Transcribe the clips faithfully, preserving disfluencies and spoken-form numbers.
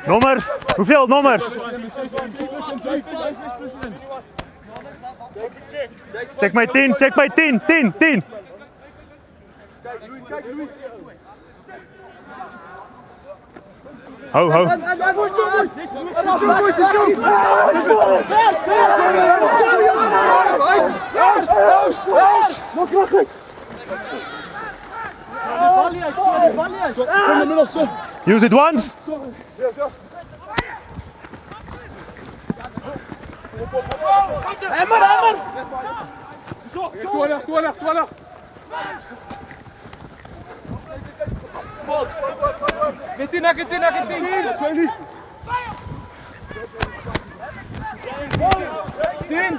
Nommers, hoeveel nommers? Check my tien, check my tien, tien, tien. Ho, ho. Use it once. Hammer, hammer. Toi là, toi là, toi là. Get in, get in, get in. Tien.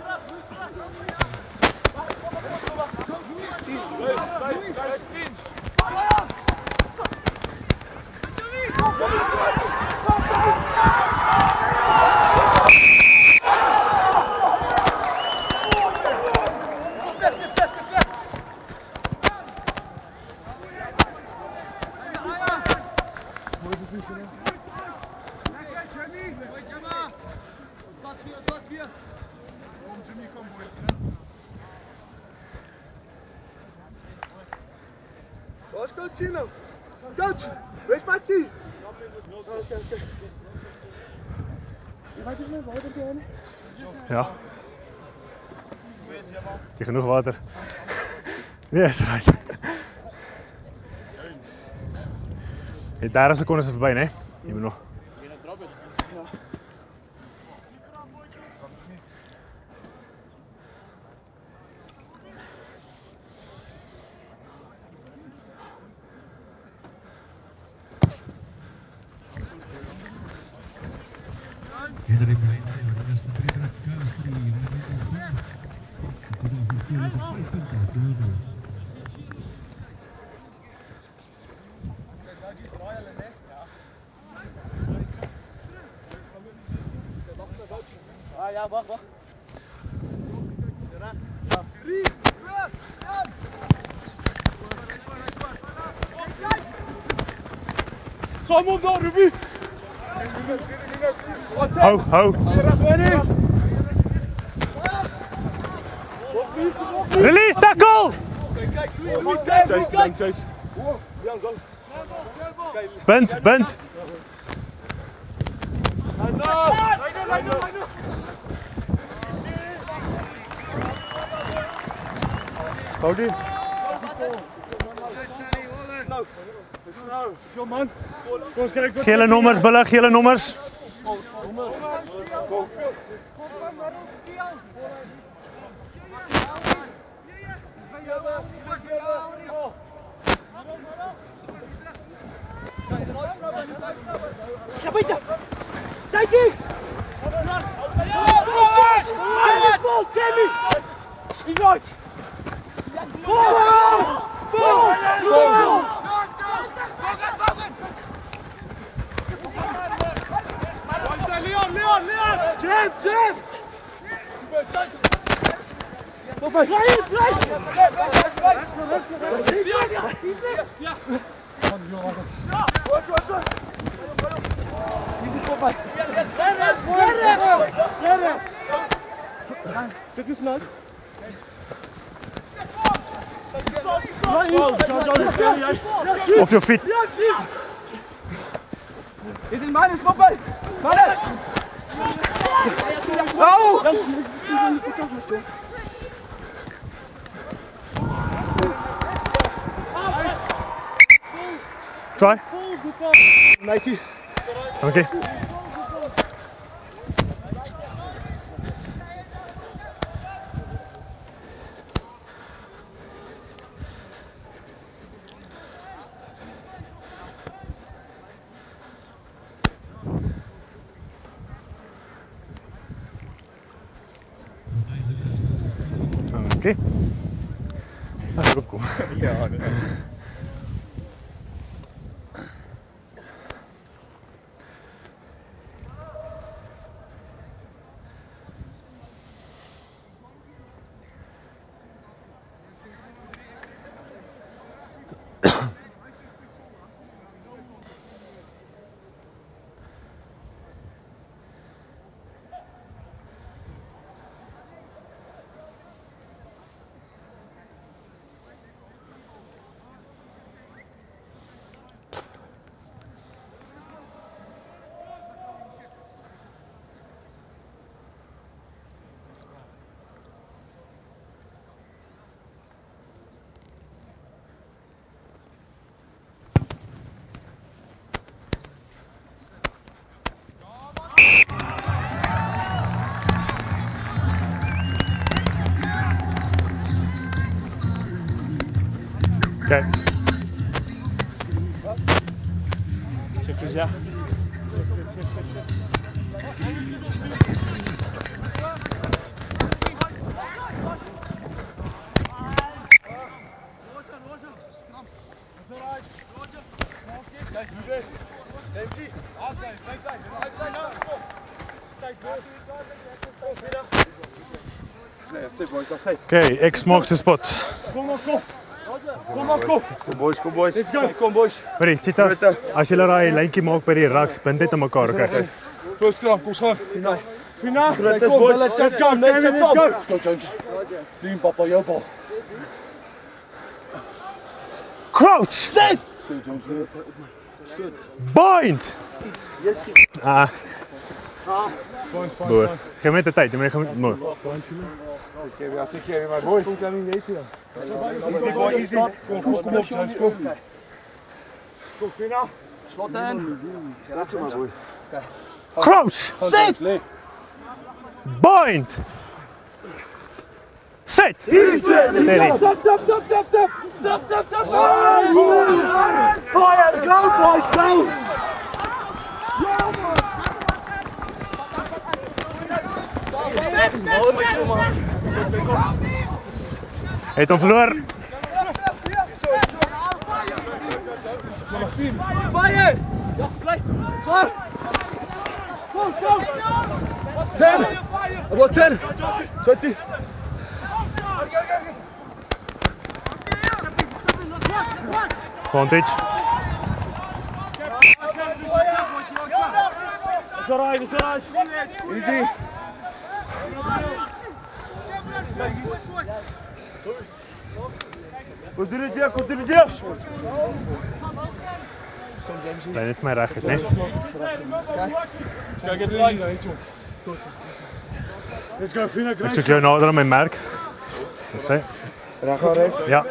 Waar coach Chino? Coach, wees bij die. Ja. Die genoeg water. Nee, is eruit. Hey, daar seconden is voorbij, nee? Die moet nog. Ah ja, wacht, wacht. Kom op dan, Ruby! Ho, ho! Release, tackle! Chase, lang chase. Bent, bent! Hou die. Gele nommers, Bulle, gele nommers. Ja, bitte! Zij zie! Vol, Kemi! He's out! Vol! Vol! Vol! Leon, Leon, Leon! Jam, jam! Kom bij! Blijf, blijf! Ja! Hier zit Popeye. Zet je snel. Of je fit. Is het Manus, Popeye? Manus! Oh! Try. Nike. Okay. Okay. Dat is ook cool. Ja, Okay. Checkers, ja. Okay, X marks the spot. Kom maar, kom. Kom maar, kom. Kom boys, kom boys. Let's go. Kom boys. Hoorie, Cheetahs, as julle daai lyntjie maak by die raks, bind net aan mekaar, okay? First kram, kom gaan. Fina. Fina. Let's go, boys. Let's go. Let's go. Let's go, Jones. Lean, papa, jou bal. Crouch! Sit! Sit, Jones. Stoot. Bind! Yes. Ah, Fine, fine, boer. fine. Geef my die tyd, jy moet gaan mooi. Okay, we have to carry my boy. Kom Clemmie, weet jy dan. Easy boy, easy. Kom, kom, kom op, Jones, kom. Kom, Fina. Slot in. Crouch! Sit! Bind! Sit! Steady. Tap, tap, tap, tap, tap. Tap, tap, tap. Fire! Go, boys, go! Het hom verloor. Fire! Ja, blijf. Ga! Kom, kom! ten! About ten! twenty! Vantage. It's alright, it's alright. Easy. Continue, Jeff, continue, Jeff. Bly net vir my reg het, né? Kijk, get line. Let's go, Fina, Ek soek jou nader aan my merk. Dis hy. Reg gaan reg. Ja.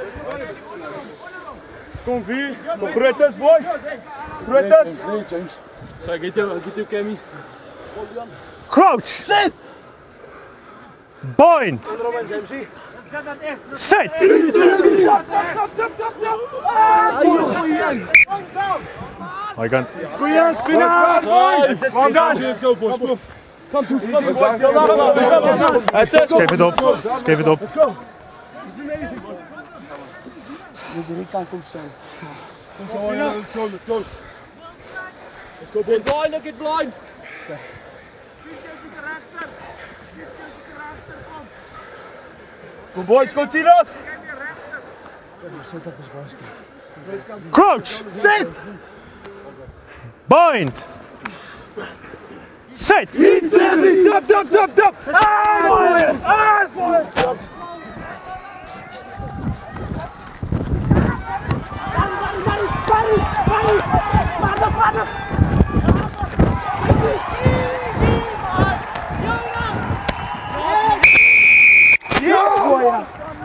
Kom hier. Groetes, boys. Groetes. Nee, James. So, get jou, get jou Cammy. Crouch! Sit! Bind! Sit! Hy kan. Goeie Fina. Come down. Let's go, boys. Kom. Come to easy, boys. That's it. Skryf dit op. Skryf dit op. Let's go. Die kant komt zo. Let's go, let's go, let's go. Let's go, boys. Blind, look at blind. Kom, boys, go, Tinas. Crouch! Sit! Bind! Sit! Tap, tap, tap, tap. Ah, boy. Ah, boy. Yes, boy.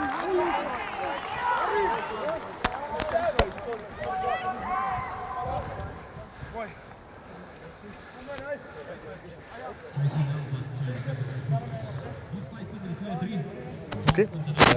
Okay.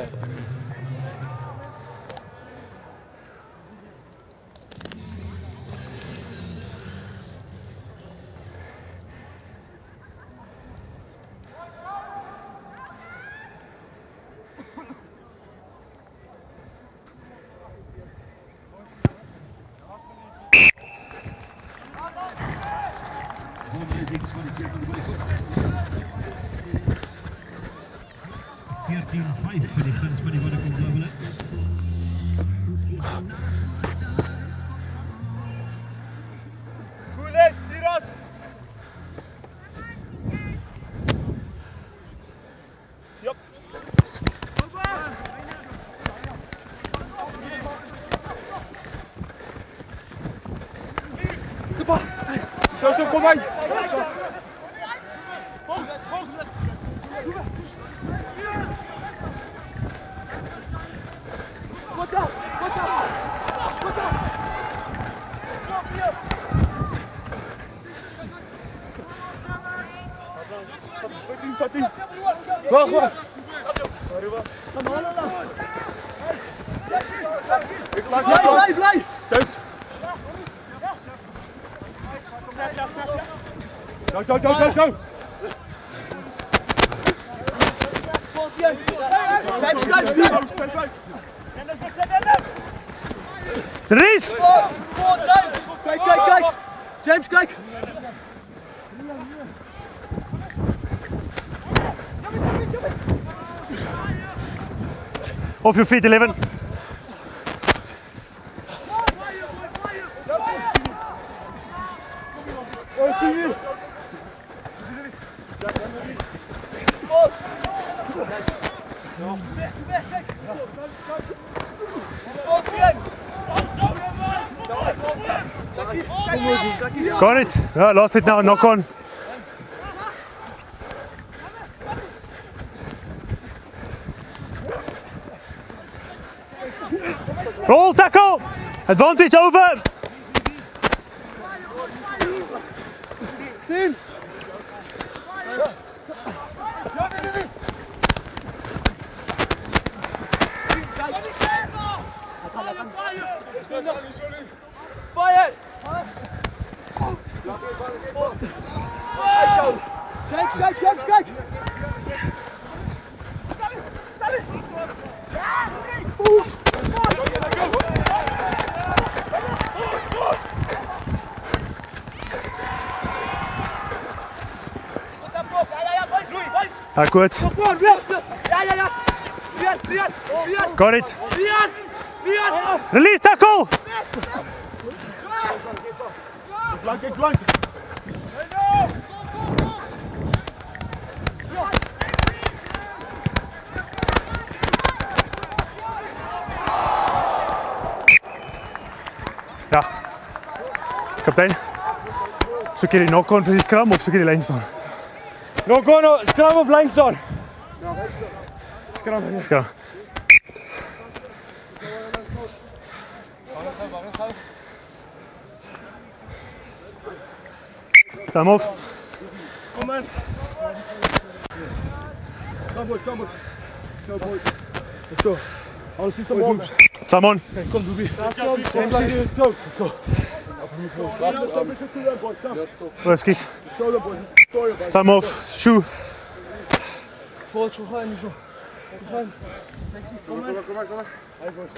veertien vyf vir die guns van die Vodacom Global X. Goeie, Siras. Yep. Super. Zo, zo, kom maar. Wacht, wacht. Blij, blij, blij! James. Go, go, go, go, go! James, James, James! Dries! Kijk, kijk, kijk! James, kijk! Off your feet, eleven. Got it. Yeah, lost it now. Knock on. Roll tackle. Advantage over. Tien! James, kijk, James, kijk! Ja, goed. Got it. Release tackle. Flank, flank! Ja. Kaptein. Zoek je die knock-on voor die scrum of zoek je die lijn staan? Knock-on, scrum of lijn staan? Scrum. Scrum. Sta hem af. Kom man! Kom boys, kom boys! Let's go boys! Let's go! Alles is om boys! Sta hem on. Kom Doobie! Let's go! Let's go! Let's go! Oh, schiet. Sta hem af. Shoe. Vooruit zo gaan, niet zo. Kom maar, kom maar, kom maar! Hey boys!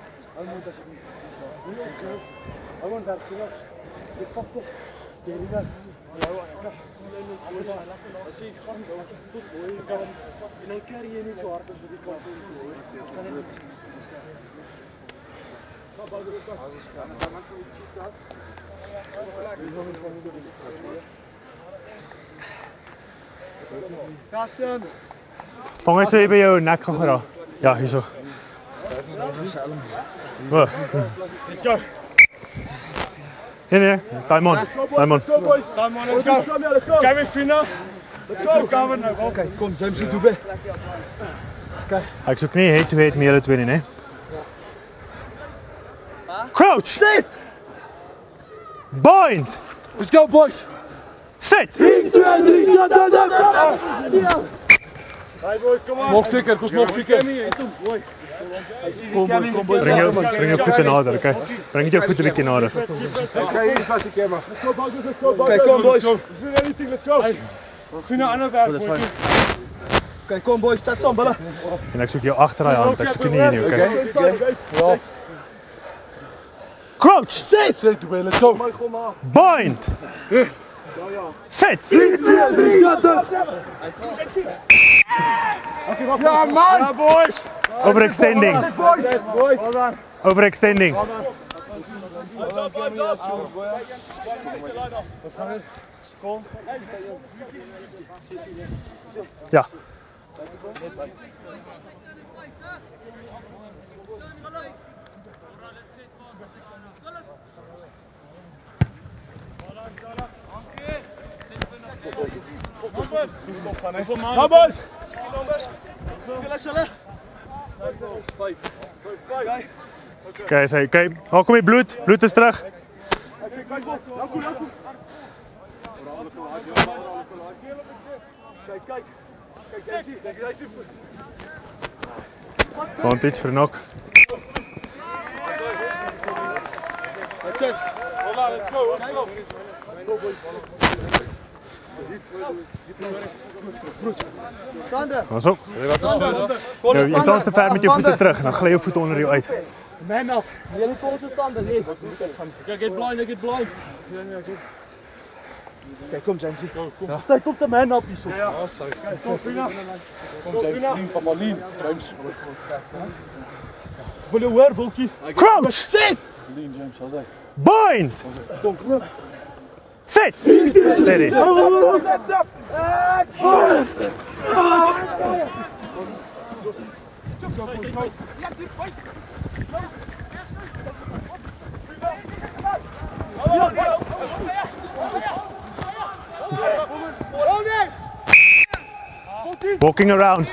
Vang eens even bij jouw nek gaan. Ja, hier zo. Oh. Let's go! Nee, nee, time on. Time on. Go boys! Come on, let's go! Let's go! Kevin, Fina! Let's go! Kevin, Oké, kom, James, doe bij. Ik zoek niet heet to heet meer het winnen, hè. Crouch! Sit! Bind! Let's go boys! Sit! drie, twee, drie, ja, ja, ja! Hey boys, kom on! Smok zeker, kom smok zeker! Breng je, breng je voeten nader, oké? Okay? Breng je voeten een beetje nader. Oké, hier gaat die camera. Let's go boys, let's go boys! Oké, kom boys! Let's do anything, let's go! Fina, ander werk boys! Oké, kom boys, zet samen, ballen. En ik zoek je achter je hand, ik zoek je niet in, oké? Okay? Crouch! Sit! Sit, let's go! Bind! Sit! Ja man! Ja boys! Overextending. Boys! Overextending. Ja. Kom boys! Oké, zeg, oké. Oh, kom hier, bloed. Bloed is terug. Vantage voor een knock. That's it. Hold on, let's go, let's go. Pas op. Ja, je staat te ver met je voeten terug, dan glij je voeten onder je uit. Man up. Jullie volgens de standaard, nee. Kijk, get blind, get blind. Kijk, kom Jensie. Ja, sta op de man up hier zo. Ja, sorry. Kom, Pina. Kom, James, lean, papa, lean. James. Wil je hoor, Volkie? Crouch! Sit! Lean, James, how's that? Bind! Sit! Steady. Walking around.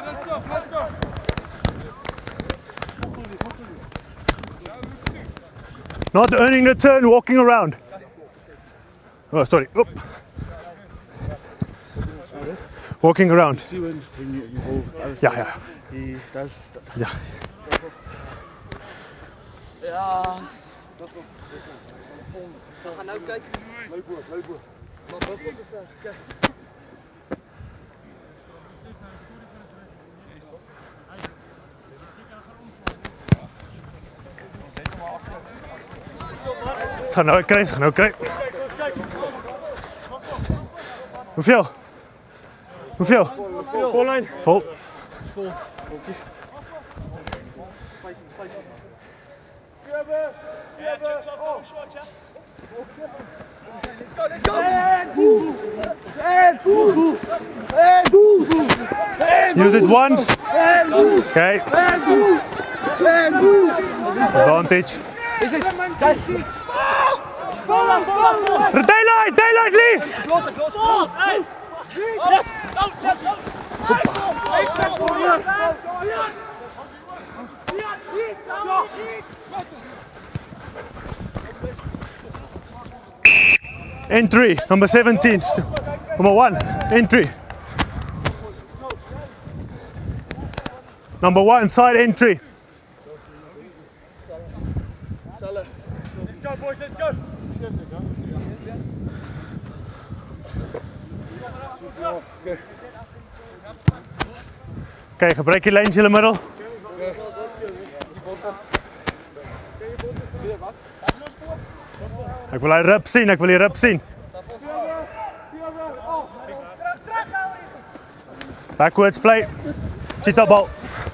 Not earning the turn, walking around. Oh, sorry. Oop. Walking around. See when, when you, you go. Ja, ja. He does. Ja. Ja. We gaan nou kijken. Loop hoor, loop hoor. Het gaat nou krijgen, het gaat nou krijgen. Hoeveel? Hoeveel? Vol lijn. Vol. Vol. Let's go, let's go! And move! And move! And move! Use it once. Okay. And move! And move! Advantage. This is Jesse. Daylight, daylight, leave. Closer, closer. Oh, hey! Yes! Go, let's go! Entry, number seventeen. Number one, entry. Number one, side entry. Let's go, boys, let's go. Oké, gebruik je lijntje in de middel. Ik wil een rub zien, ik wil die rub zien. Backwards play. Cheetah bal.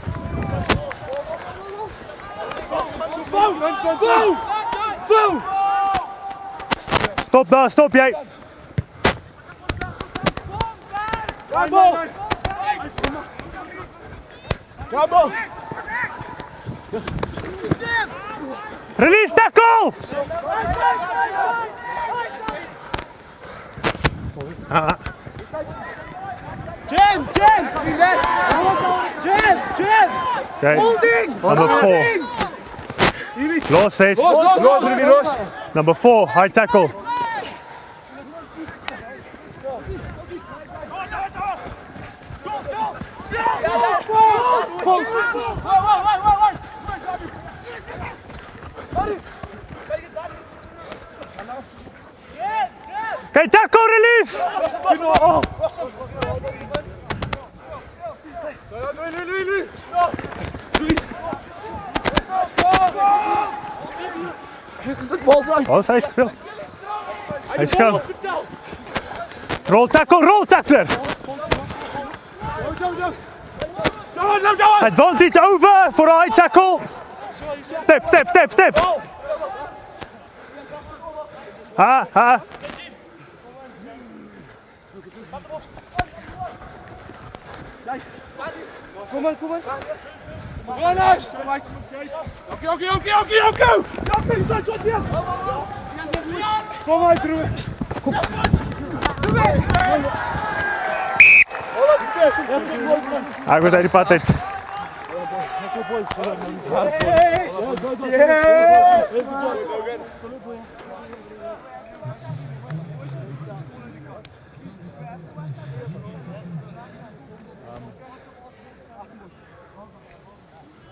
Stop daar, stop jij. Release tackle! Ah. Jam, jam! Jam, jam! Okay. Holding! Number four. Los says. Los, Ruby, los. Number four, high tackle. Okay, tackle, release! Oh, hij is gespeeld. Hij is gaan. Roll tackle, roll tackler! Advantage over for a high tackle. Step, step, step, step. Ha, ha. Kom maar, kom maar. Runners! Oké, oké, oké, oké, oké! Kom uit, Ruben. Hij was uit die pad uit.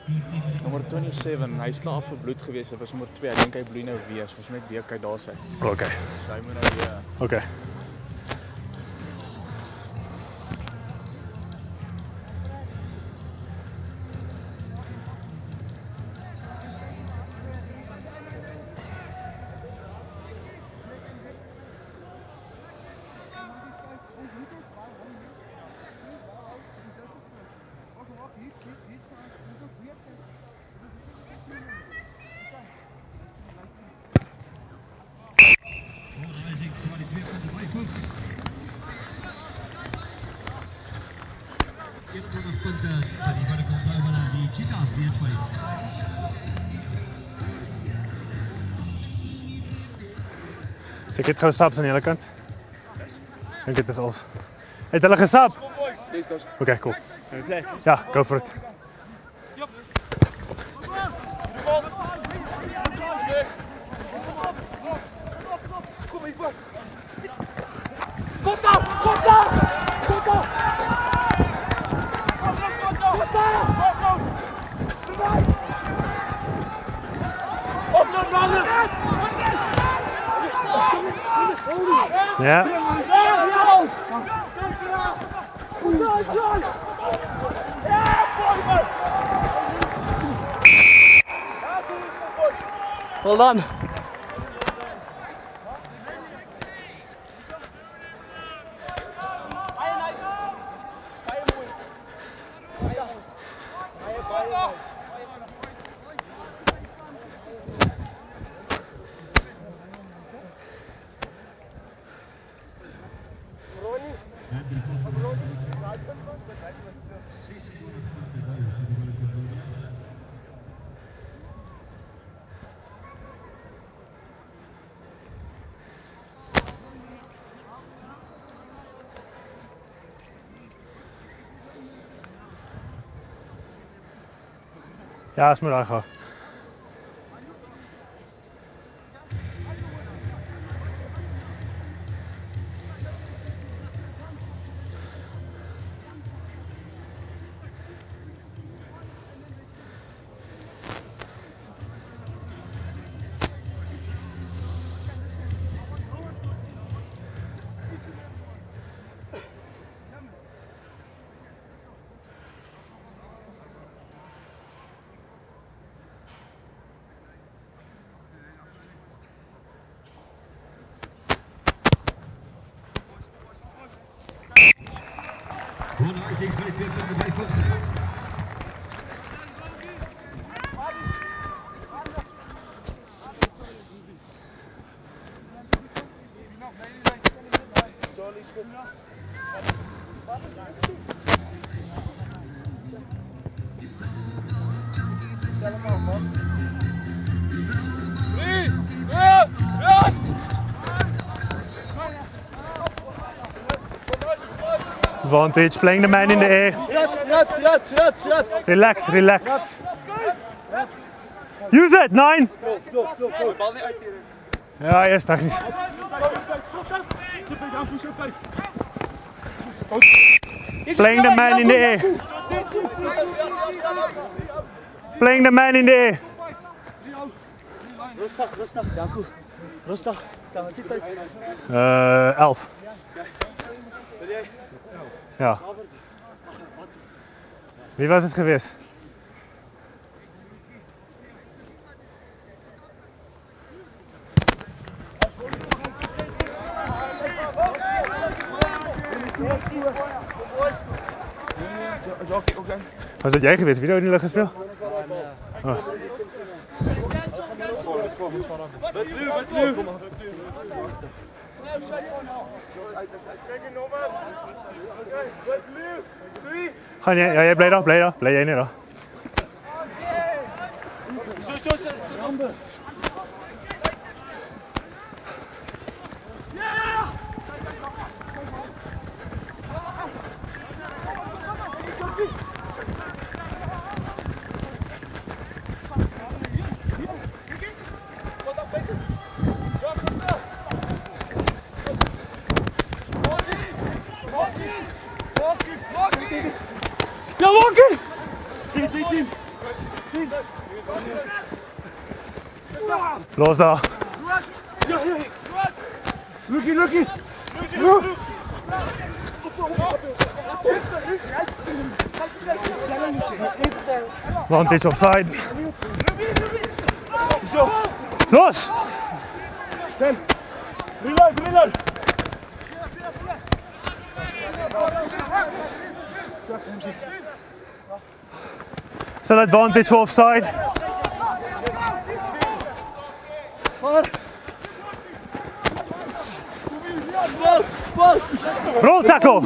Nommer sevenentwintig, hy is klaar vir bloed gewees. Dit was nommer twee. Ek dink hy bloei nou weer. Ons moet net weer kyk daar sy. Okay. So hy moet nou weer. Okay. So ek het gou subs aan die hele kant. Dink dit is ons. Het hulle gesub? Okay, cool. Ja, go for it. Kom daar! Kom daar! Kom daar! Ja. Well done. Ja, is maar daar gaan. Advantage, playing the man in the air. Relax, relax. Use it, nine. Ja, eerst technisch. Playing the man in the air. Playing the man in the air. Rustig, rustig, Jacob. Rustig. Uh, elf. Ja. Wie was het geweest? Was dat jij geweest? Wie had in de lucht gespeeld? Oh. Ga jij, ja, jij blij dan, blij dan, blij jij niet dan. Ja, Walkie! Team, team, team. Los daar. Lucky, lucky. Vantage offside. Los! Reload, reload. Still advantage for offside. Roll tackle.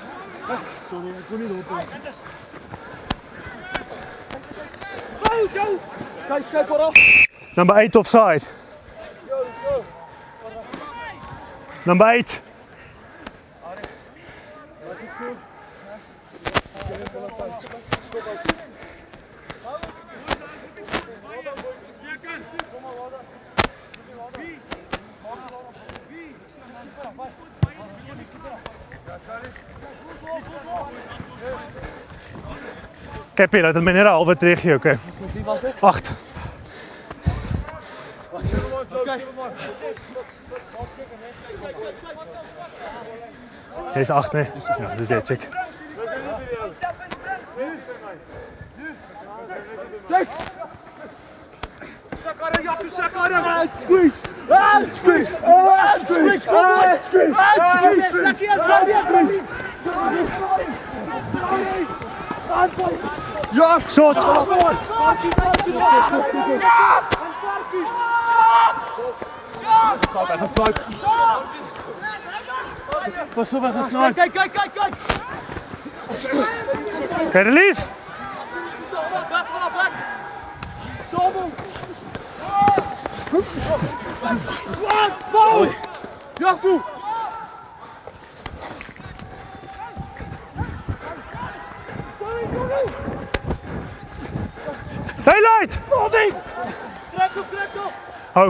Kijk, kijk vooraf. Number eight offside. Number eight. Capilla, dat ben je al wat terug hier, oké. Acht. Hij is acht, nee. Ja, dus ja, check. Squeeze! Squeeze! Squeeze! Squeeze! Ja, shot! Pas op, hij gaat snel. Kijk, kijk, kijk, kijk! Oké, release! Jacob! Daylight! Oh.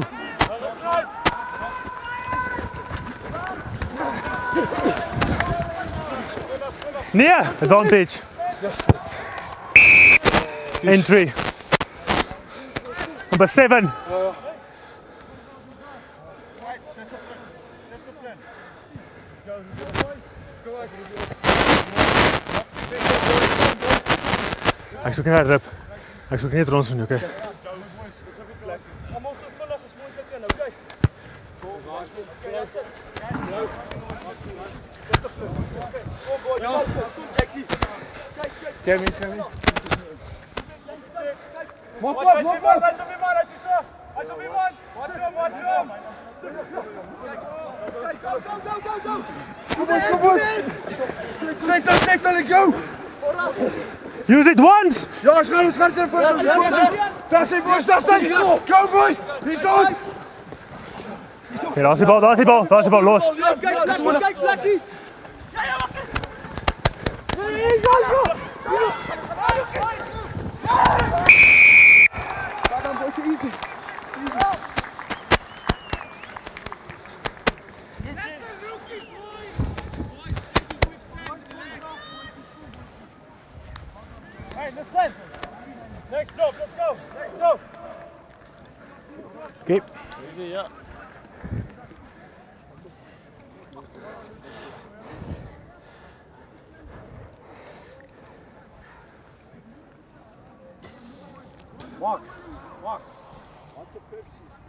Near advantage. Entry. Number seven. Hij zoekt naar de rep. Hij zoekt niet rond van nu, oké. Kevin, Kevin. Mop op, mop op! Hij is op je man, hij is zo! Hij is op je man! Watch hem, watch hem! Go, go, go, go, go! Kom op, kom op! Zet dan, zet dan, let's go! Use it once! Ja, het gaat, het gaat even! Dat is die boys, dat is die! Go boys! Die is goed! Oké, daar is die bal, daar is die bal, daar is die bal, los! Kijk, kijk, kijk, Blackie! Ga dan, bootje, easy. Hey, listen! Next job, let's go! Next job! Oké. Ja. Walk, walk. Watch the Pepsi.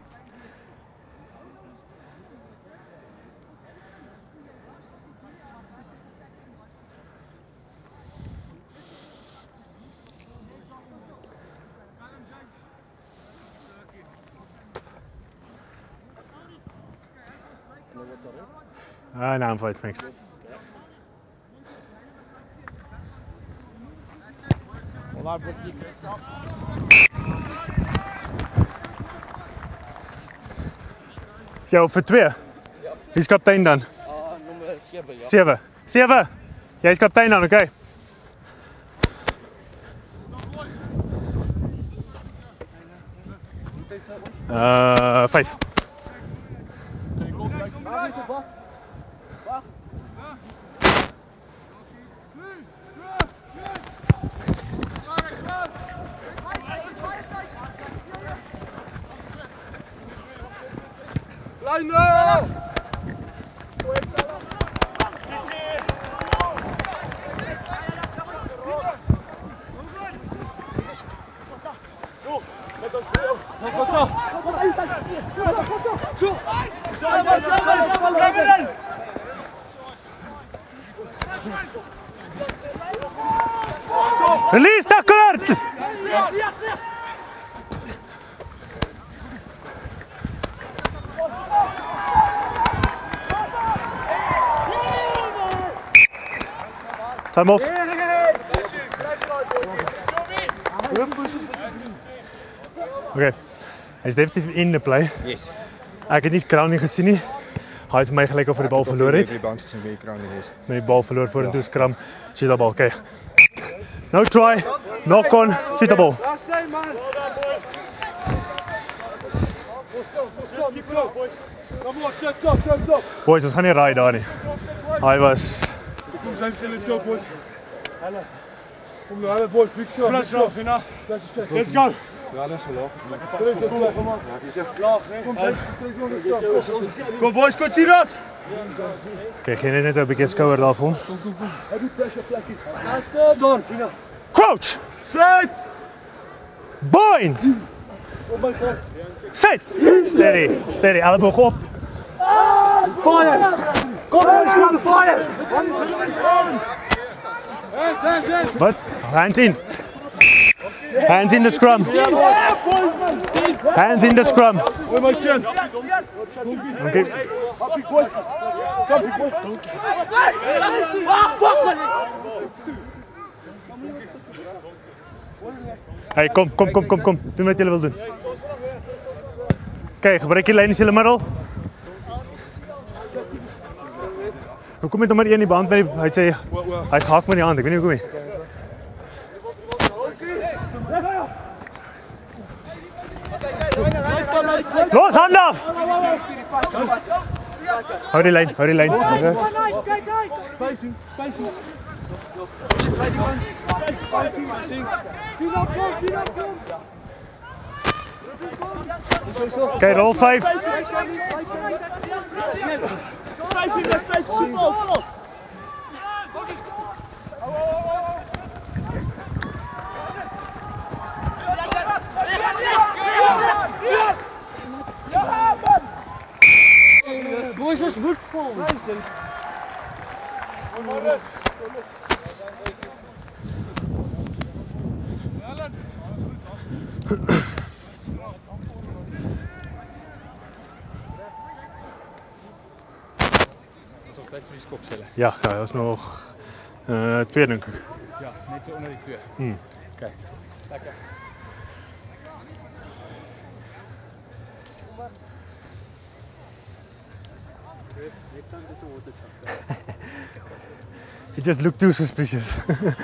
Ah, no, I'm fine, thanks. Waar wordt die Christophe? Jou voor twee? Wie is kapitein dan? Ah, nummer zeven, ja. Zeven. Zeven! Jij is kapitein dan, oké? Okay. Uh, vijf. Einde! Release, Takkert! Time off. Okay, hij is definitief in de play. Yes. Ek het nie Crownie gesien nie. Hy het vir my gelyk of hy die bal verloor het. Die band gesien wie Crownie is. Met die bal verloor voor en toe skram. Cheetah ball, okay. No try, knock on, cheetah ball. Boys, ons gaan nie raai daar nie. Hy was... Kom zijn stil, let's go boys. Kom nou, alle boys, big shot. Let's go. Let's go. Ja, dat is wel laag. Kom boys, kom Cheetahs. Kijk, jy net 'n bietjie skouer daar vir hom. Crouch. Set. Bind. Sit. Steady, steady, elleboog op. Fire. Kom boys, kom fire. Hands, hands, hands. Wat? Hands in. Hands in the scrum. Hands in the scrum. Hoi my seun. Okay. Happy boy. Happy boy. Hey, kom, kom, kom, kom, kom. Doen wat jy wil doen. Okay, gebruik die lyn in die middel. Hoekom het nommer een die band met die hy sê hy het gehak met die hand. Ek weet nie hoekom nie. Los, hand af! Hou die lyn, hou die lyn. Spacing, spacing. Okay, roll vyf. Boys, is voetbal. Ja, ja, dat is nog uh, twee denk ik. Ja, net zo onder die twee. Hmm. Kijk, lekker. He just looked too suspicious.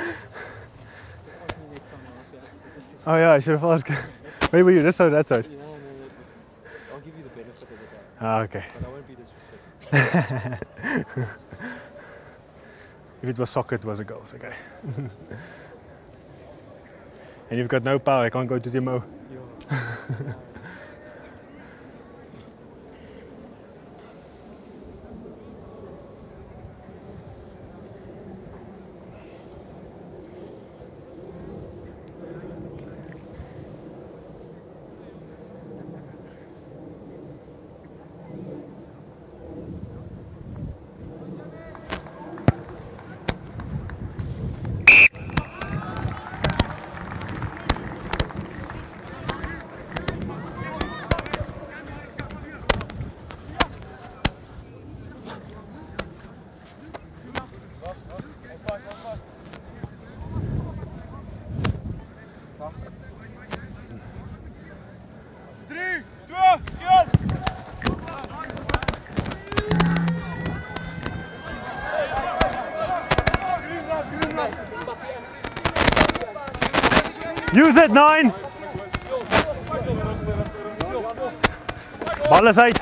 Oh yeah, I should have asked. Wait, were you this side or that side? No, no, no. I'll give you the benefit of the doubt. Ah, okay. But I won't be disrespectful. If it was soccer, it was a goal. Okay. And you've got no power. I can't go to the Mo. Use it, nine. Ball is uit.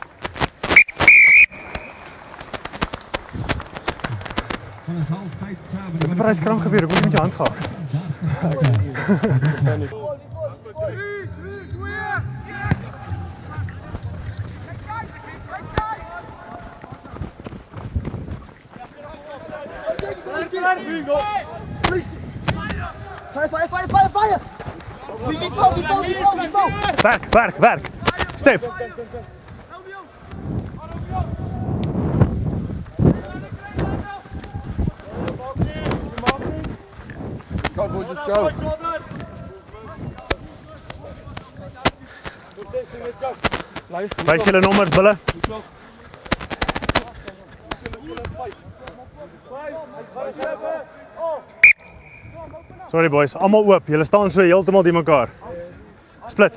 Van is half tijd Wat is Parys kram gebeur? Ek word met jou hand gehak. Fire, fire, fire, fire, fire! We we fall, we fall, we fall, we fall! Werk, werk, werk! Stef! Go, boys, let's go. Wys julle nommers, bulle. Sorry boys, almal oop. Julle staan so heeltemal die mekaar. Split.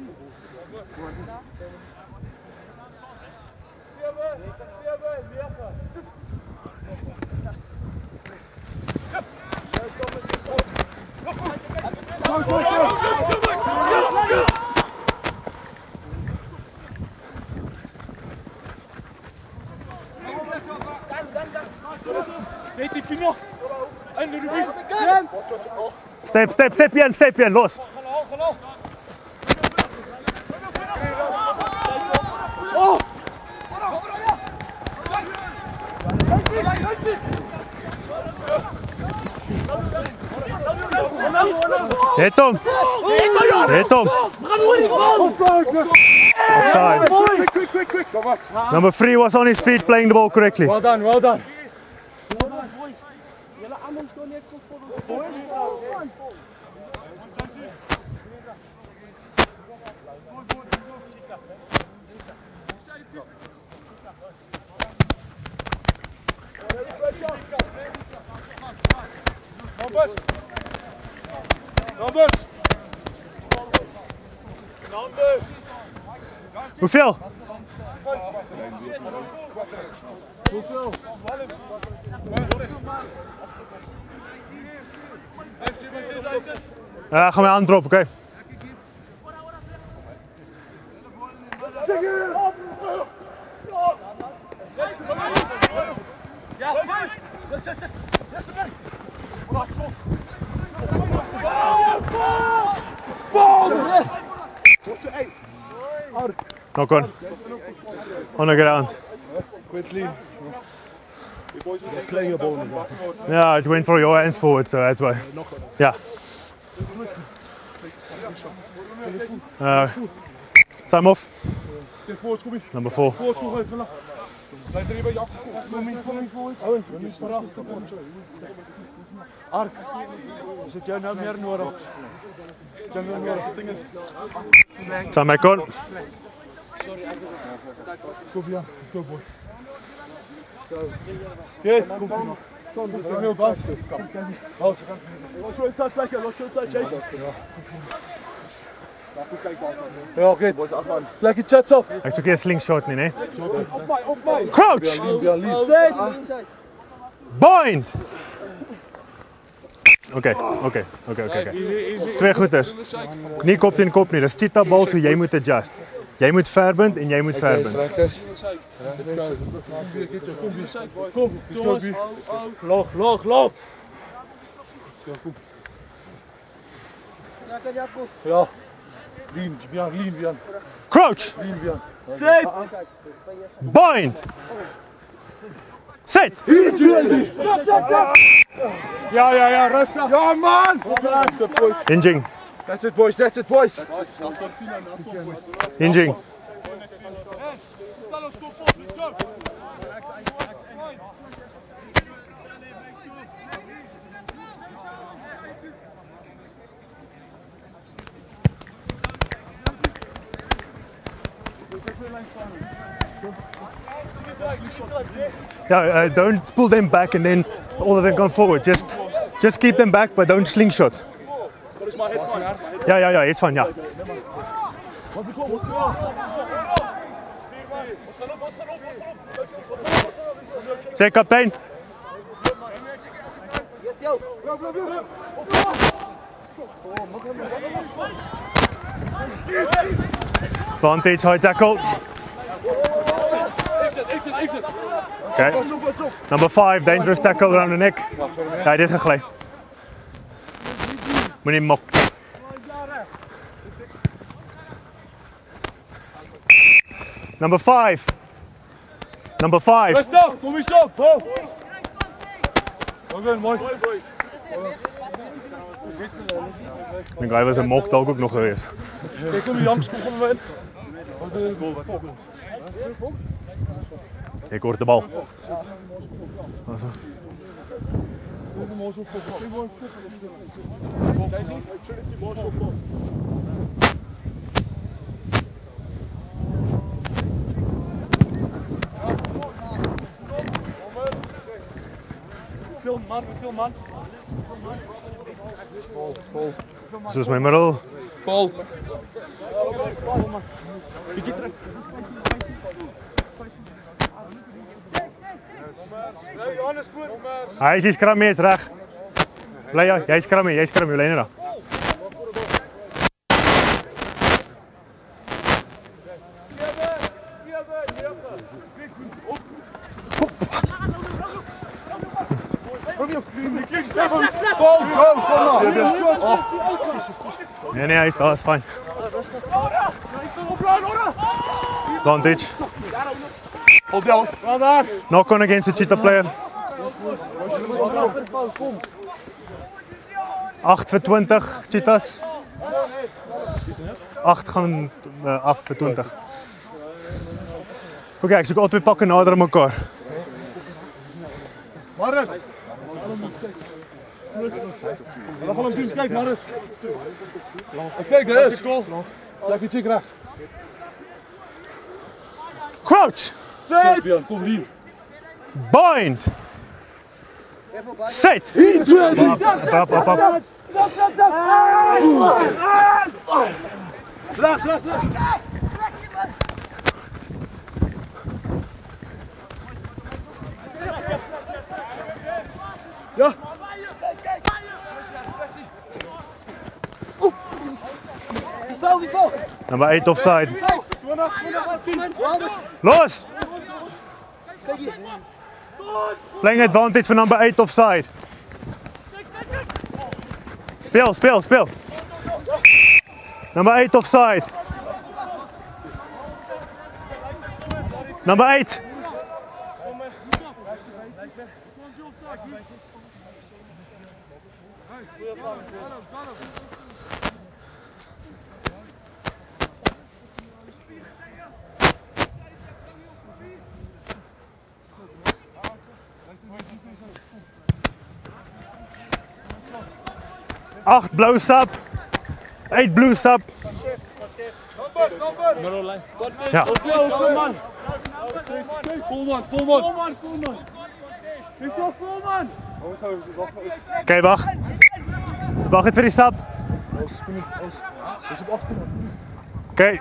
Step, step, step in, step in, los. Hit hom. Hit hom. Offside. Quick, quick, quick. Thomas. Number three was on his feet playing the ball correctly. Well done, well done. Numbers. Numbers. Numbers. Hoeveel? Hoeveel? Ja, ga mijn hand erop, oké? Okay? Knock on. On the ground. Yeah, it went for your hands forward, so that's why. Yeah. Uh, time off. Number four. Ark, zit jij nou meer nodig? Zit jij nou meer nodig? Time back on. Kom ja, go boy. Yes, kom nog. Kom, dit is heel bad. Houd. Los je inside plekken, los je inside Jacob. Ja, oké. Plekje chats op. Hij is ook een slingshot, nee, nee. Op mij, op mij. Crouch! Bind! Oké, oké, oké, oké. Twee goeders. Nie kop teen kop nie, dis cheetah bal, so jy moet adjust. Jy moet verbind en jy moet verbind. Kom, Thomas. Laag, laag, laag. Ja. Lean, Bian, lean, Bian. Crouch! Lean, Bian. Sit! Bind! Sit! Ja, ja, ja, rustig. Ja, man! Hinging. That's it, boys, that's it, boys. Hinging. Yeah, uh, don't pull them back and then all of them come forward. Just, just keep them back, but don't slingshot. Ja, ja, ja, it's fine, ja. Zeg, kaptein. Vantage, high tackle. Okay. Number five, dangerous tackle around the neck. Ja, dit gegly. Moenie mok. Number five. Number five. Rustig, kom eens op. Ho. Oké, mooi. Ik denk hij was een mok dalk ook nog geweest. Kijk, kom hier langs, kom gewoon in. Ik hoor de bal. Also. Film man, film man. Vol, vol. Zo is mijn middel. Vol. Bietjie terug. Hij is die skram mee, is reg. Bly jy, jy skram mee, jy skram mee, lê net daar. Nee, nee, hij is daar, is fijn. Vantage. Knock on against the cheetah player. acht voor twintig, cheetahs. acht gaan uh, af voor twintig. Oké, okay, ik zoek al twee pakken nader aan elkaar. Marus! We gaan hem doen, kijk Marus! Kijk, daar is! Lekker check recht. Crouch! Set! Kom hier! Bind! Set! Op, op, op. Rechts, rechts, rechts! Ja! Number eight offside. Los! Playing advantage for number eight offside. Speel, speel, speel. Number eight offside. Number eight. Acht blauw sap. Eight blue sap. Ja. Vol man! Vol man, vol man! Is zo vol man! Oké, okay, wacht. Wacht het voor die sap. Oké. Okay.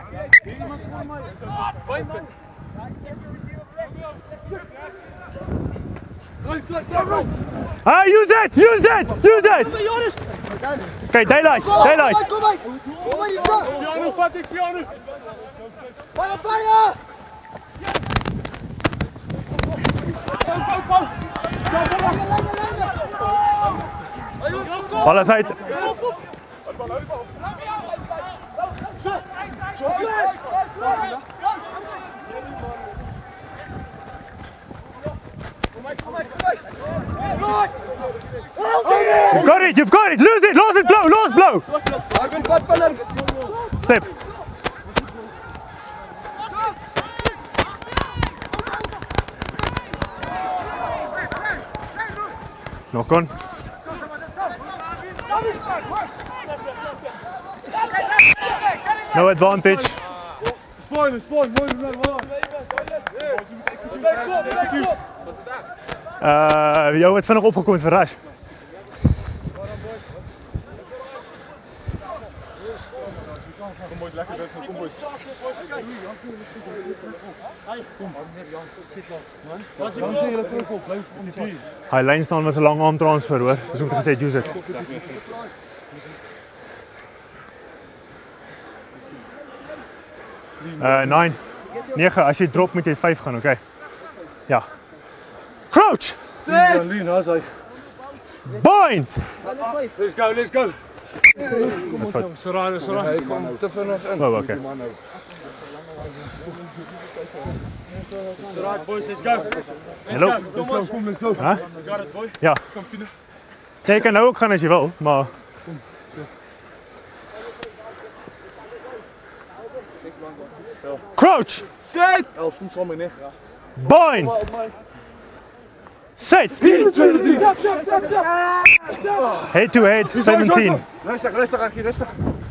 Ah, use it! Use it! Use it! Oké, okay, daylight! Daylight! Kom maar! Kom maar, die stap! Piano, vat ik, piano! Fire, fire! Bal is uit. You've got it, you've got it, lose it, lose it, blow, lose, blow. Step. Knock on. No advantage. Spawn, spawn, mooi, mooi, mooi. Uh, jou het vinnig opgekomen vir rush. Kom boys, lekker best, kom boys. Wat sê jy dat vir kop, bly om die hier. Hy lyn staan was 'n lang arm transfer hoor. Dis om te gesê use it. Uh nine. negen, as jy drop moet jy vyf gaan, okay. Ja. Crouch. Lean, lean, as hy. Bind. Let's go, let's go. Wat fout. Sorry, sorry. Hy kom te vinnig in. Oh, okay. Right, boys, let's go. Hallo. Let's go, kom, let's go. Huh? Got it, boy. Ja. Jy kan nou ook gaan as jy wil, maar crouch. Sit. Els kom saam met Bind. Sit. Head to head, seventeen. Rustig, rustig, Archie, rustig.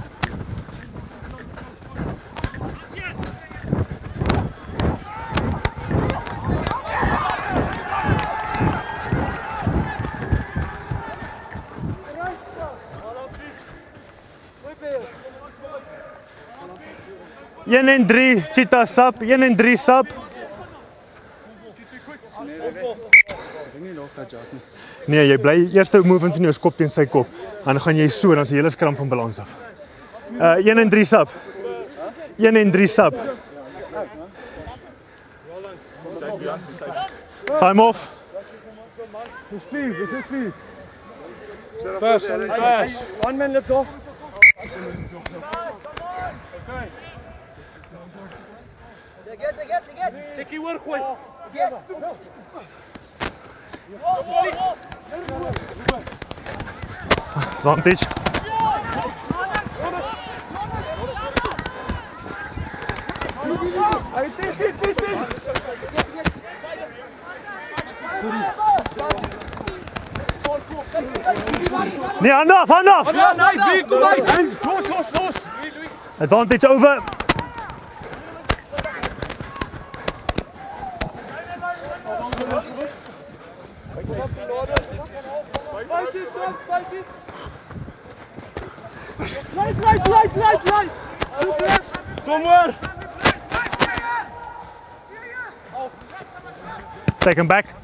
een en drie, cheetah sap, een en drie sap. Nee, jy bly eerste movement in jou skop teen sy kop. Dan gaan jy so, dan is die hele skram van balans af. Uh een en drie sap. een en drie sap. Time off. Dis vier, dis net vier. Pass, pass. One man left off. Get, get, get. Tikkie hoor gooi. Advantage. Hy dit dit dit dit. Nee, hand af, hand af. Ja, nee, kom maar. Los, los, los. Advantage over. Right, right, right, right, right. Kom maar. Take him back.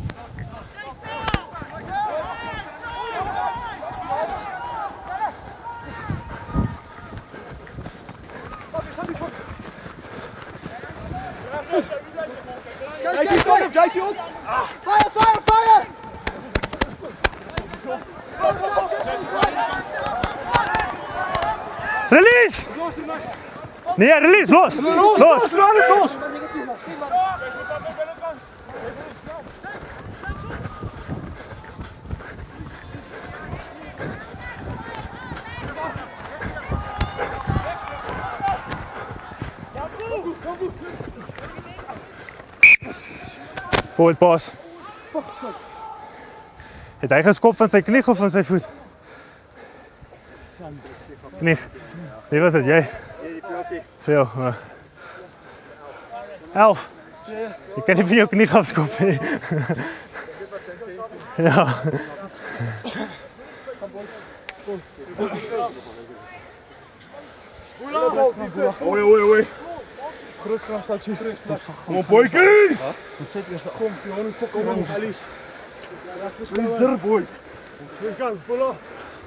Jy's got him, jy's op. Fire, fire, fire. Release! Nee, release, los! Los! Los! Los. Forward pass. Het hy geskop van sy knie of van sy voet? Knie. Wie was dit, jy? Veel. Maar. Elf. Jy kan nie van jou knie afskop nie. Ja. Oei, oei, oei. Groot kragstoutjie. Kom op, boetjies. Kom, Johan, kom ons Alice. Winter boys. Let's go, pull up.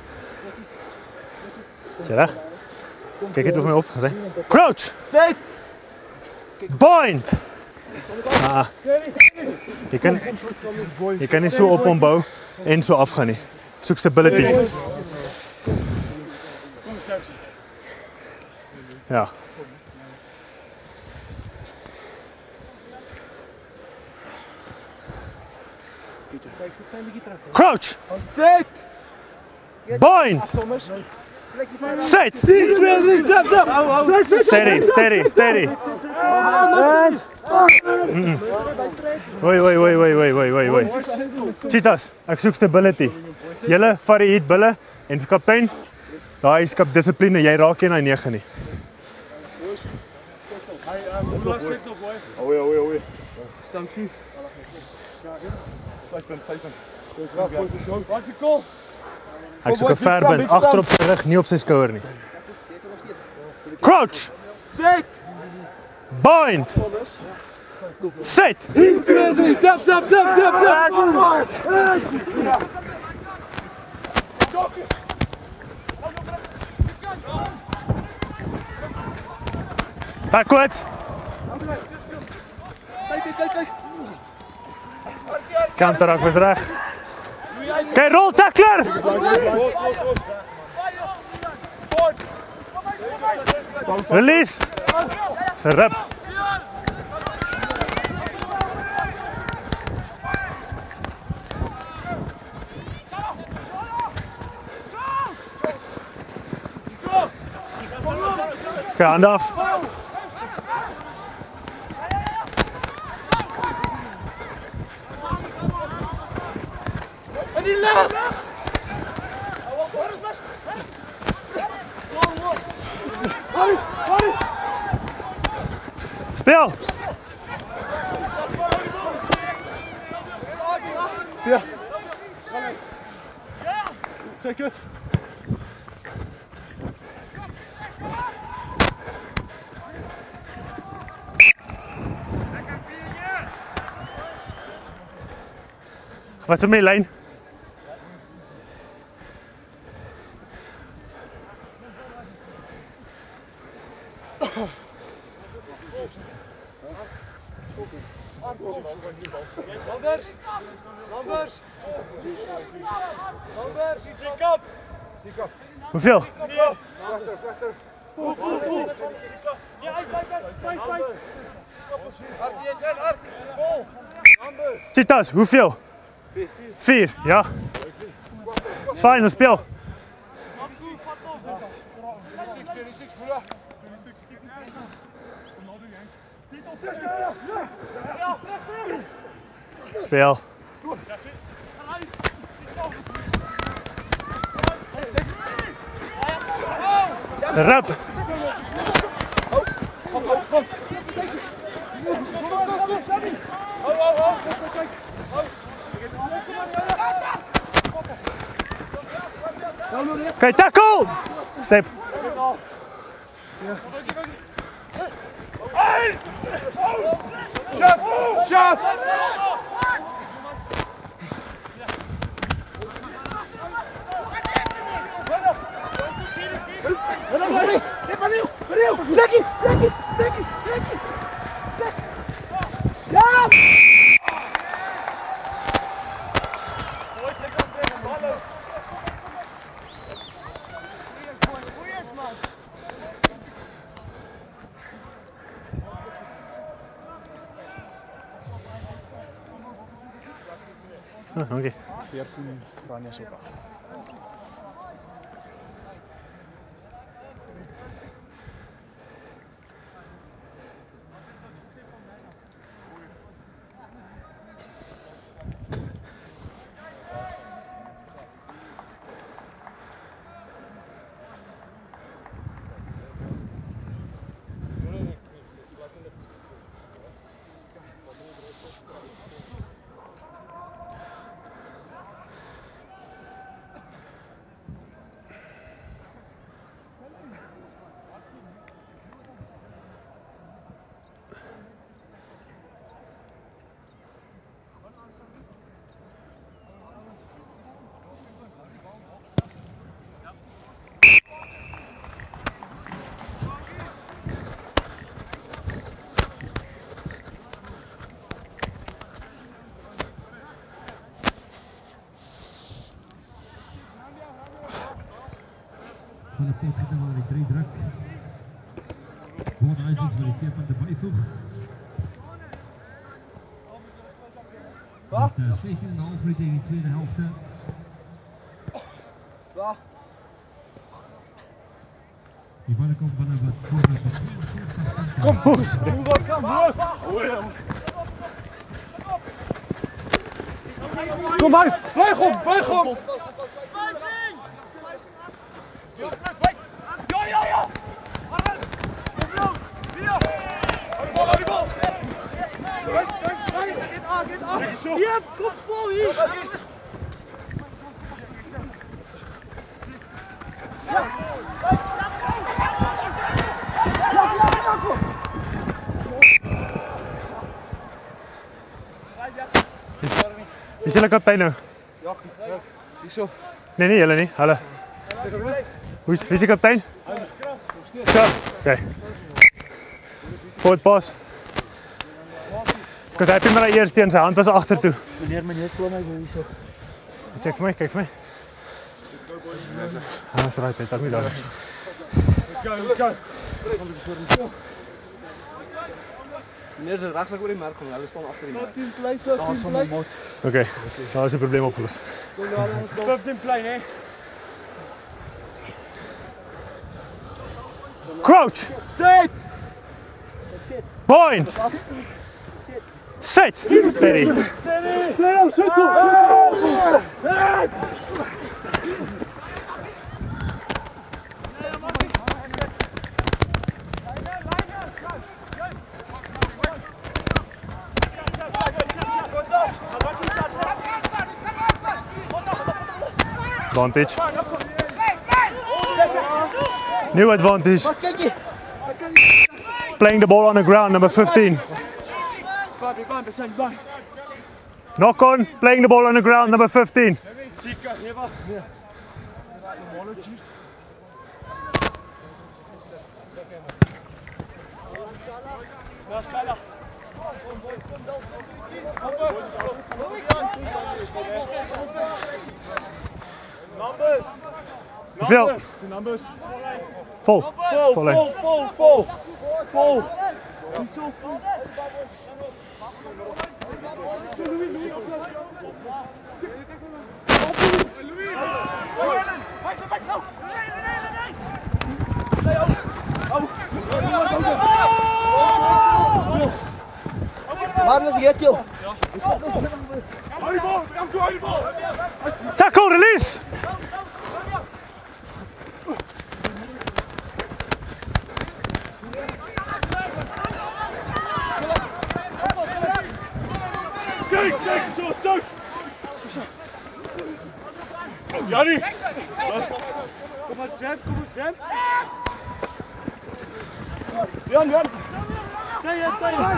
Is jy reg? Kyk dit of my op, sê. Crouch. Sit. Bind. Ah. Jy kan jy kan nie so op hom bou en so afgaan nie. Soek stability. Ja. Crouch. Sit. Bind. Sit. Steady, steady, steady. Mm. Wait, wait, wait, wait, wait, wait, wait, wait. Cheetahs, ek soek stability. Julle vat die hit bulle en vir kaptein, daai is kap dissipline, jy raak nie na nege nie. Oei, oei, oei. Stankie. vyf punt vyf punt. Dis reg posisie. Wat se kol? Ek soek 'n verbind agter op sy rug, nie op sy skouer nie. Crouch. Sit. Bind. Sit. Tap, tap, tap, tap, tap. Backwards. Kijk, kijk, kijk. Counterrak was reg. Okay, rol tackler. Release. Dis 'n rip. Okay, hand af. Speel. Ja. Take it. Wat is my lyn? Landers! Landers! Landers! Ziek op! Ziek op! Hoeveel? Wachter, wachter! Voel, voel, voel! Ja, uit, uit, uit! Uit, uit! Hard, die is in, hard! Vol! Cheetahs, hoeveel? Vier, ja. Fijn, ons speel. Speel. Dis 'n rap. Okay, tackle! Step. Shot! Shot! Lekkie! Lekkie! Lekkie! Lekkie! Ja! Oh, dankie. veertien Franjes op. Van de pot zitten maar in drie druk. Gewoon uitzicht voor die keer van de bijvoeg. Met uh, zestien komma vijf minuten in de tweede helft. Die bal komt vanaf het voorbeeld van Kom, Boes! Kom uit! Blijf op! Blijf op! Ja, ja, ja! Hier, kom vol hier! Wie is julle kaptein nou? Hierso. Nee, nie julle nie. Hulle. Wie is wie is die kaptein? Skrap. Okay. Forward pass. Because hy het hom maar eers teen sy hand was agtertoe. Leer my net glo my hier so. Check vir my, kyk vir my. Ah, dis right, hy's dalk nie daar. Let's go, let's go. Nee, ze rechts oor die merk kom. Hulle staan agter die merk. vyftien play, vyftien play. Okay, daar is 'n probleem opgelos. vyftien play, né? Crouch! Sit. Point! Sit! Steady! Play op, sit op. Sit. Advantage. New advantage. Playing the ball on the ground, number fifteen. Knock on, playing the ball on the ground, number fifteen. Veel. Vol. Vol, Vol, vol, vol, vol. Vol. Marlon, get you. Tackle, release. Kijk, kijk, zo, stoot. Jannie. Kom maar, jam, kom maar, jam. Jan, Jan. Stay here, stay here.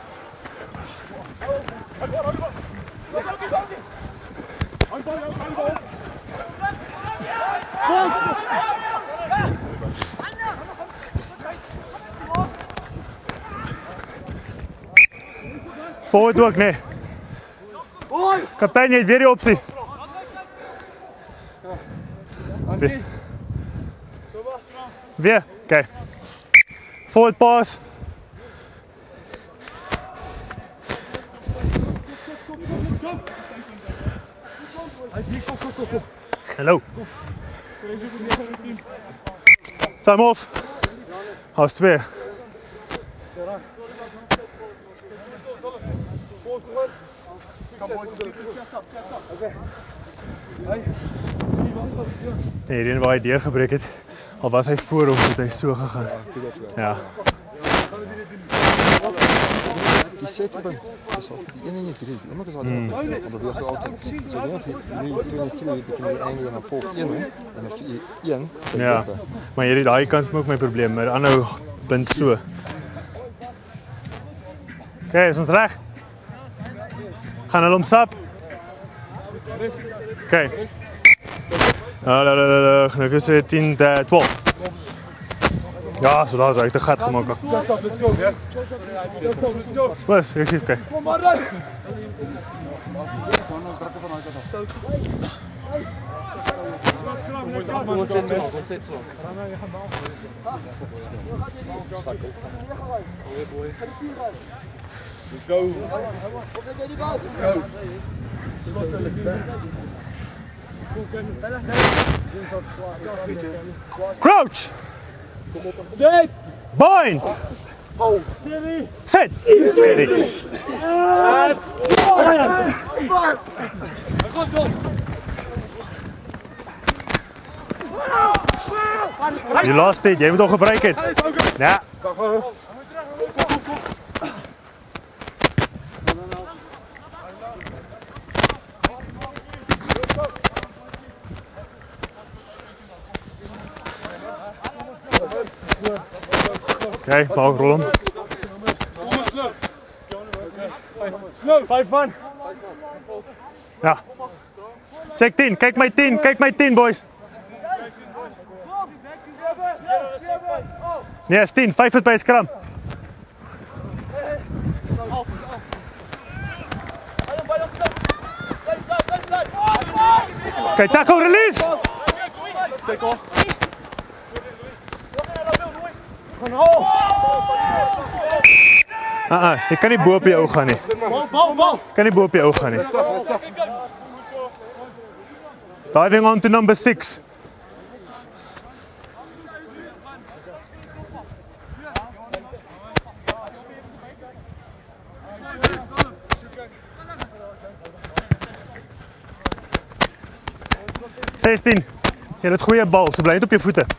Forward ook, nee. Kaptein, jy het weer die opsie. Weer. Weer, oké. Forward pass. Hallo. Time off. Haas twee. Nee, die waar hy deurgebreek het. Al was hy voor hom, het hy so gegaan. Ja. Die setpunt is al die ene en die drie. Omdat is al die beweeg je altijd. Zo doen we die twee between die einde en dan volgt één en dan vier één. Ja. Maar hierdie daai kans maak my probleem, maar aanhou punt so. Okay, is ons reg? Gaan hulle omsap? Okay. Nou, nou, nou, nou, gaan ek sê tien, twaalf. Ja, so daar is uit 'n gat gemaak. Let's go, let's go. Let's go. Wat? Ek sien kyk. Kom maar dan. Ons sit so, ons sit so. Let's go. Let's go. Crouch! Sit! Bind! Sit! Steady! You lost it, jy moet hom gebruik het. Ja. Okay, bal rol hom. Slow, vyf man. Ja. Check tien, kyk my tien, kyk my tien boys. Nee, is tien, vyf is by 'n skram. Okay, tackle, release. Ah, ah, jy kan nie bo op jou oog gaan nie. Bal, bal, bal. Kan nie bo op jou oog gaan nie. Diving on to number six. sestien. Jy het goeie bal, so bly net op jou voete.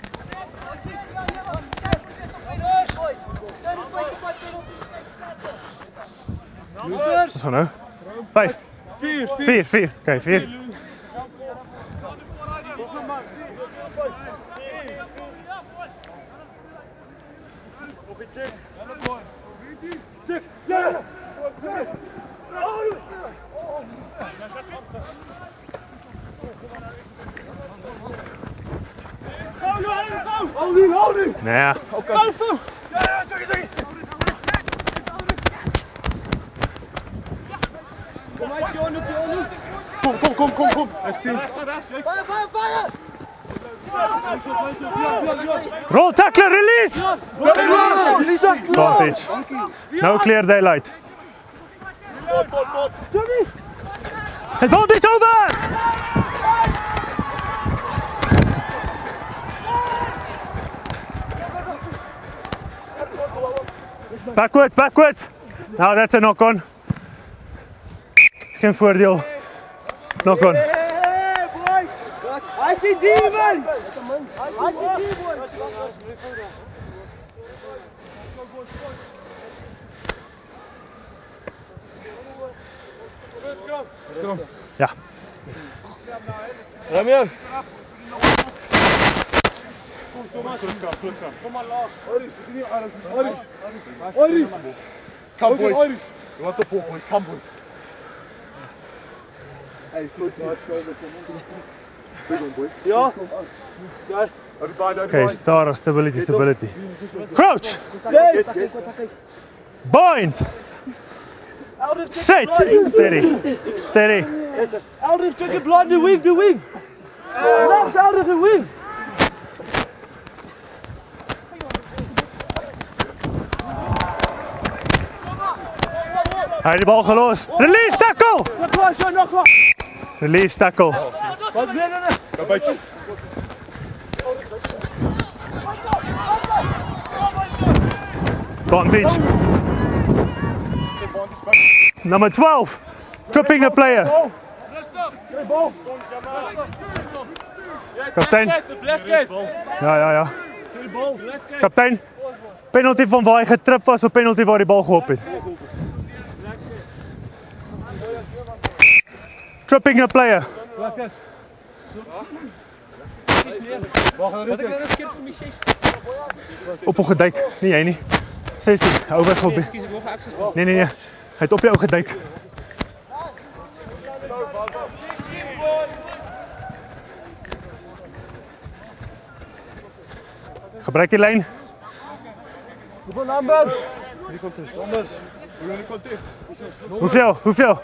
Wat gaan nou? Vyf. Vier, vier. Vier, vier. Okay, vier. Check, ja. Houding, houding. Nee. Okay. Go, go. Ja, ja, zeg, zeg. Kom uit, Jonne, Jonne. Kom, kom, kom, kom, kom. Fire, fire, fire. Roll, tackle, release. Advantage. Nou clear daylight. Advantage over. Backward, backward. Now that's a knock on. Geen voordeel. Knock on. Hey, boys. I see demon. I see demon. Ja. Ramier. Come boys. You want the ball, boys? Come boys. Hey, good. Big one, boys. Ja. Ja. Okay, star, stability, stability. Crouch. Bind. Set. Steady. Steady. Eldridge, take it blind, the wing, the wing. Knocks out of the wing. Hij die bal gelost. Release tackle. Nog maar, zo, nog maar. Release tackle. Wat ben je? Ga bijtje. Advantage. Number twelve. Tripping a player. Kaptein. Ja, ja, ja. Kaptein. Penalty van waar hy getrip was of penalty waar die bal gehoop het? Tripping a player. Op hom geduik. Nee, jy nie. sestien. Hou weg op. Nee, nee, nee. Hy het op jou geduik. Gebruik die lyn. Hoeveel numbers? Die komt er. Anders. Hoe komt dit? Hoeveel? Hoeveel?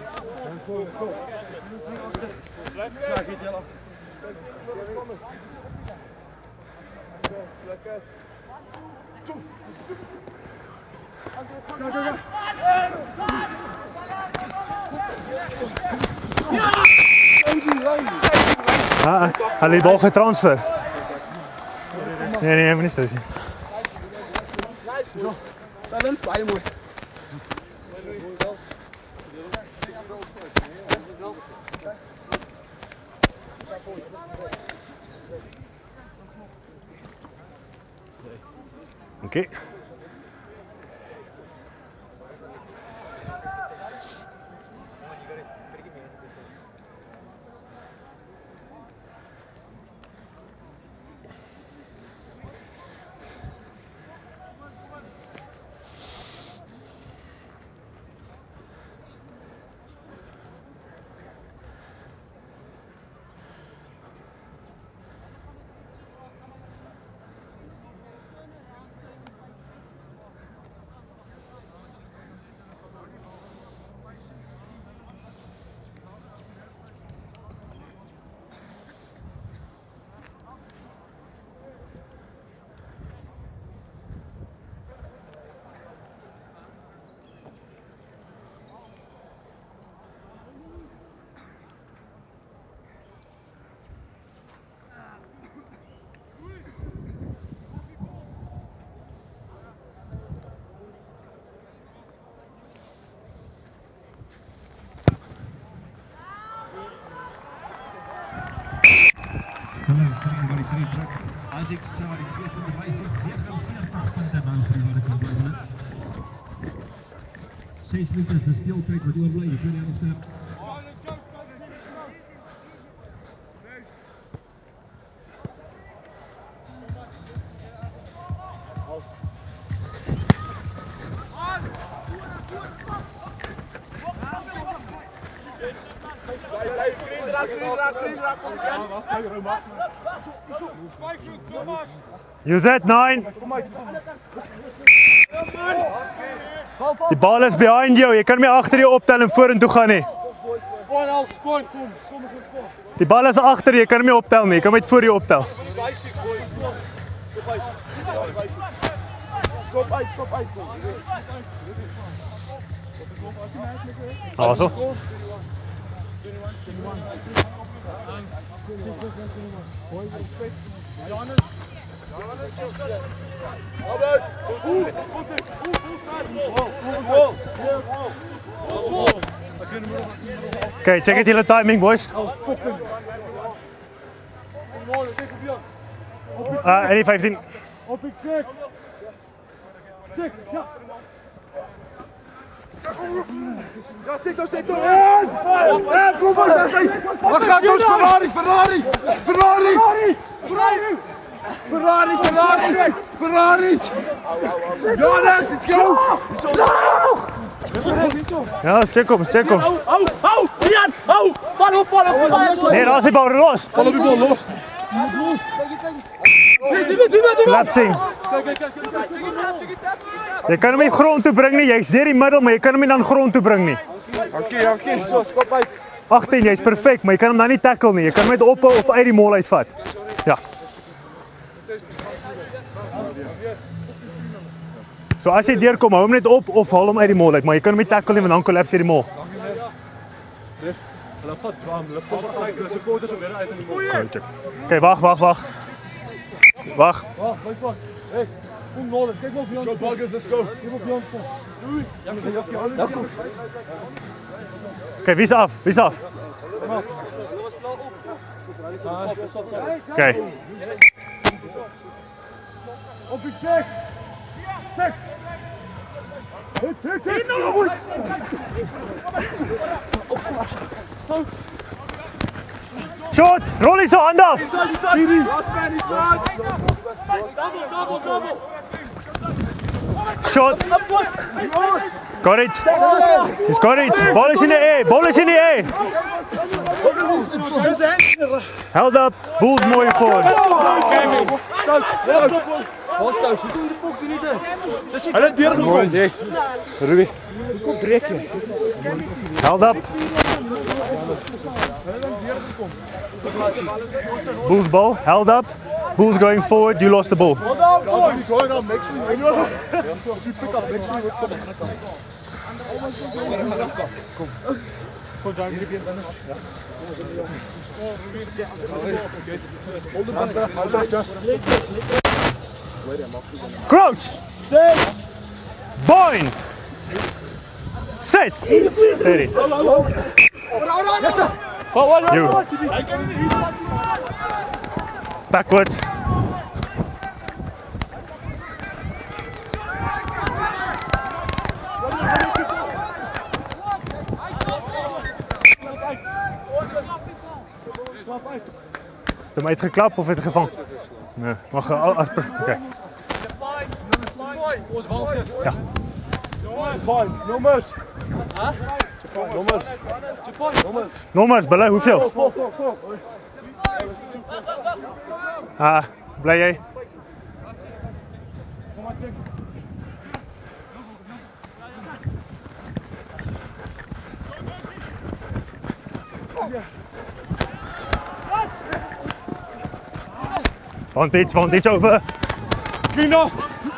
Ah, hulle die bal getransfer. Nee, nee, moet nie stres nie. Dan baie mooi. Okay. Isaac Savary vierenveertig punte nou vir die Waterfront. Ses minute is die speeltyd wat oorbly. Die tweede helfte. Use that nine. Die bal is behind jou. Jy kan nie agter jou optel en vorentoe gaan nie. Die bal is agter jy, jy kan nie optel nie. Jy kan net voor jou optel. Stop uit, stop uit. Also. Okay, check it, your timing, boys. Uh, any fifteen. Ja, zit er, zit er! Ja, kom maar, daar zijn! Waar gaat ons? Ferrari, Ferrari! Ferrari! Ferrari! Ferrari, Ferrari! Ferrari! Jonas, let's go! Ja, check op, check op. Hou, hou, hou! Rian, hou! Bal op, bal op, bal op! Nee, daar is die bal los. Bal op die bal, los! Laat zien. Jy kan hom nie grond toe bring nie, jy's deur die middel, maar jy kan hom nie dan grond toe bring nie. Dankie, dankie. So, skop uit. agttien, jy's perfek, maar jy kan hom dan nie tackle nie. Jy kan hom net ophou of uit die mol uitvat. Ja. So as jy deurkom, hou hom net op of haal hom uit die mol uit, maar jy kan hom nie tackle nie want dan kollaps jy die mol. Hulle vat warm, hulle vat gelyk, die supporters om weer uit in die mol. Okay, wag, wag, wag. Wag. Wag, bly vas. Hey, kom Nolan, kyk maar vir ons. Go Buggers, let's go. Kom op Jan kom. Doei. Ja, kom. Okay, wie's af? Wie's af? Okay. Op die check. Check. Hit, hit, hit. Shot, rol eens zo hand af. Shot. Got it. He's got it. Ball is in the air. Ball is in the air. Held up. Bulls mooi voor. Stout, stout. Wat stout? Hoe doe de fok er niet in? Hij heeft deur gekomen. Mooi, Ruby. Kom breek je. Held up. Bulls ball, held up. Bulls going forward, you lost the ball. Hold on, boy. Going on, make sure you pick up, make sure you hit someone. Kom. Goed, daar hier begint dan. Hold the ball. Hold the just. Crouch. Set. Bind. Sit. Steady. Yes, sir. You. Backwards. Heb je het geklapt of het gevangen? Nee, mag als per. Oké. Okay. Ja. Nommers. Nommers. Nommers. Nommers, beleid hoeveel? Ah, blij jij? Vantage, vantage over. Kino.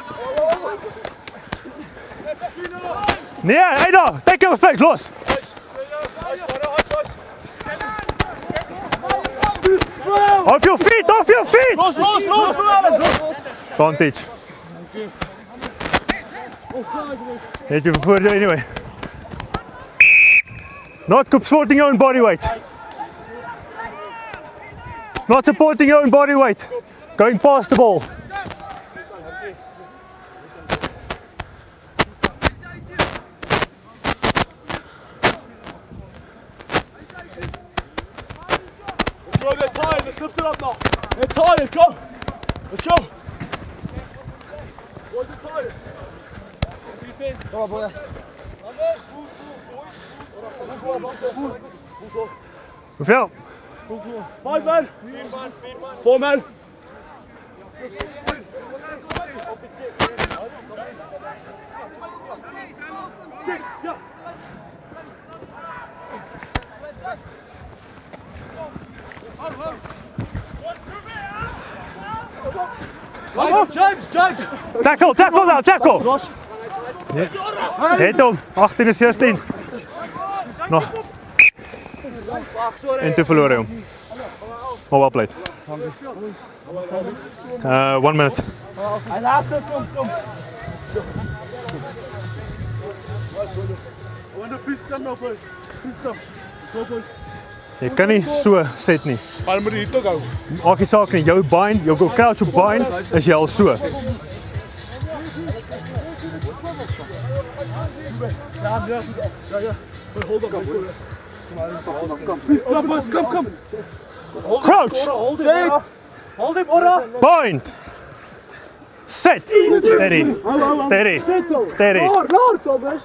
Nee, hey daar, take your space, los. Off your feet, off your feet. Los, los, los, los. Vantage. Hit you for further anyway. Not supporting your own body weight. Not supporting your own body weight. Going past the ball. Bro, they're tired. Let's lift it up now. They're tired. Go. Let's go. Boys are tired. Kom op, boys. Hoeveel? Five man. Four man. Come on, James, James. Tackle, tackle nou, tackle! Net hom, agtien is zestien. Nog. En toe verloor hy hom. Maar wel pleit. Uh, one minute. Hij laat het, kom, kom. Wanneer vis kan nou, boys. Vis kan. Go, boys. Jy kan nie so set nie. Maar moet jy hier toch hou. Maak die saak nie, jou bind, jou crouch op bind, is jy al so. Ja, ja, ja, ja. Hold on, come, boys, come, come. Crouch! Set. Hold him, Ora. Bind! Set! Steady! Steady! Steady! Daar, daar, Thomas.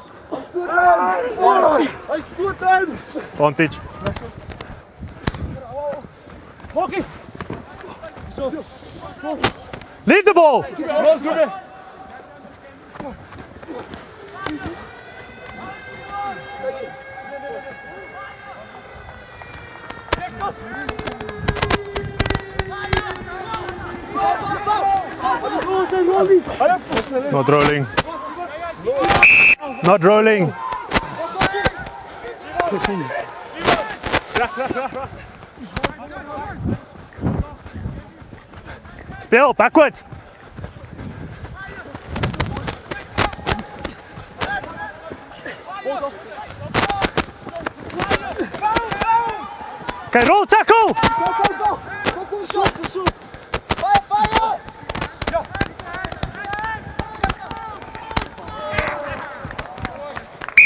Hij scoort hem. Vantage. Hockey. Zo. Leave the ball! Los, goed. Not rolling. Not rolling. Speel, backwards. Okay, roll, tackle!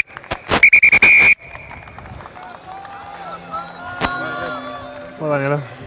Well done, Yellow.